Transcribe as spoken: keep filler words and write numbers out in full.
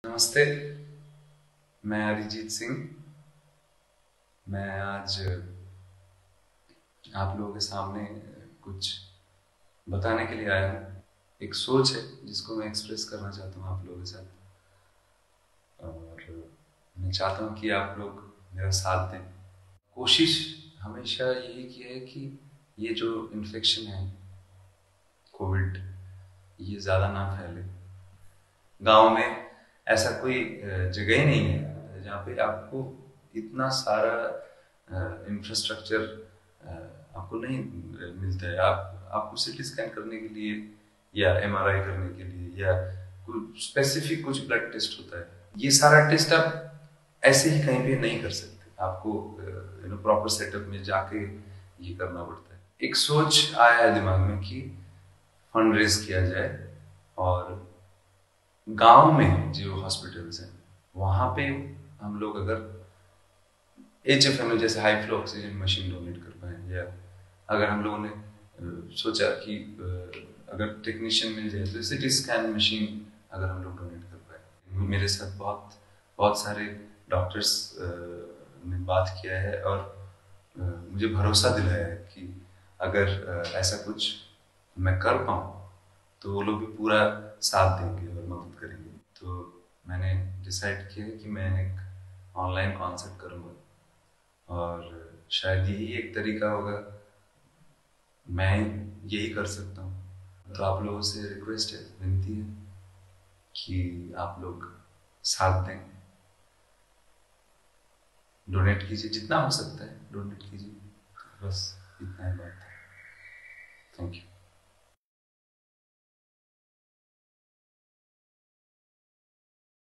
नमस्ते, मैं अरिजीत सिंह। मैं आज आप लोगों के सामने कुछ बताने के लिए आया हूँ। एक सोच है जिसको मैं एक्सप्रेस करना चाहता हूँ आप लोगों के साथ, और मैं चाहता हूँ कि आप लोग मेरा साथ दें। कोशिश हमेशा यही की है कि ये जो इन्फेक्शन है कोविड, ये ज़्यादा ना फैले। गांव में ऐसा कोई जगह ही नहीं है जहाँ पे आपको इतना सारा इंफ्रास्ट्रक्चर आपको नहीं मिलता है। आप आपको सीटी स्कैन करने के लिए या एमआरआई करने के लिए या कुछ स्पेसिफिक कुछ ब्लड टेस्ट होता है, ये सारा टेस्ट आप ऐसे ही कहीं पे नहीं कर सकते। आपको यू नो प्रॉपर सेटअप में जाके ये करना पड़ता है। एक सोच आया है दिमाग में कि फंड रेज किया जाए और गांव में जो हॉस्पिटल्स हैं वहां पे हम लोग अगर एच एफ एम जैसे high flow oxygen machine donate कर पाए, या अगर हम लोगों ने सोचा कि अगर टेक्नीशियन मिल जाए तो सिटी स्कैन मशीन अगर हम लोग डोनेट कर पाए। मेरे साथ बहुत बहुत सारे डॉक्टर्स ने बात किया है और मुझे भरोसा दिलाया है कि अगर ऐसा कुछ मैं कर पाऊँ तो वो लोग भी पूरा साथ देंगे और मदद करेंगे। तो मैंने डिसाइड किया है कि मैं एक ऑनलाइन कॉन्सर्ट करूँगा और शायद यही एक तरीका होगा, मैं यही कर सकता हूँ। तो आप लोगों से रिक्वेस्ट है, विनती है कि आप लोग साथ दें, डोनेट कीजिए, जितना हो सकता है डोनेट कीजिए। बस इतना ही बात है। Thank you.